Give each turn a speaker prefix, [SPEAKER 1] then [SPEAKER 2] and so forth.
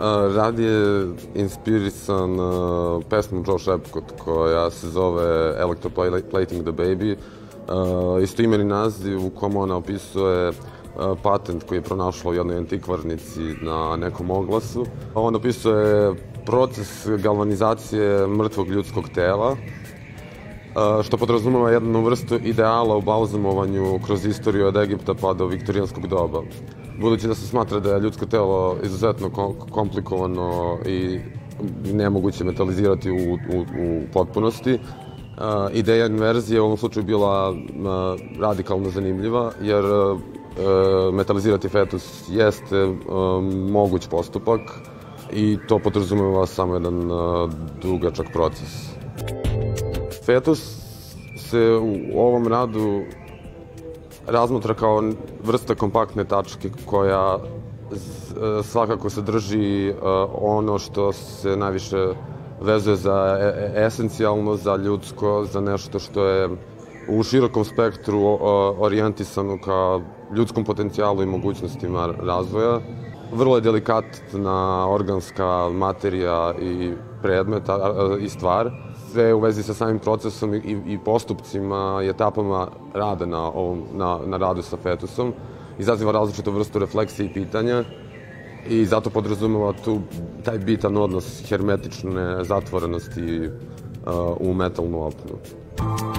[SPEAKER 1] Rad je inspirisan pesmom Joe Shepcott koja se zove Electroplating the Baby. Istoimeni naziv u kom ona opisuje patent koji je pronašla u jednoj antikvarnici na nekom oglasu. On opisuje proces galvanizacije mrtvog ljudskog tela, što podrazumeva jednu vrstu ideala u balzamovanju kroz istoriju od Egipta pa do viktorijanskog doba. Budući da se smatra da je ljudsko telo izuzetno komplikovano i nemoguće metalizirati u potpunosti, ideja inverzije u ovom slučaju bila radikalno zanimljiva, jer metalizirati fetus jeste moguć postupak i to podrazumeva samo jedan dugačak proces. Fetus se u ovom radu razmatra kao vrsta kompaktne tačke koja svakako sadrži ono što se najviše vezuje za esencijalno, za ljudsko, za nešto što je u širokom spektru orijentisano ka ljudskom potencijalu i mogućnostima razvoja. Vrlo je delikatna organska materija i predmet i stvar. Sve u vezi sa samim procesom i postupcima i etapama rada na radu sa fetusom izaziva različitu vrstu refleksije i pitanja i zato podrazumeva taj bitan odnos hermetične zatvorenosti u metalnu opnu.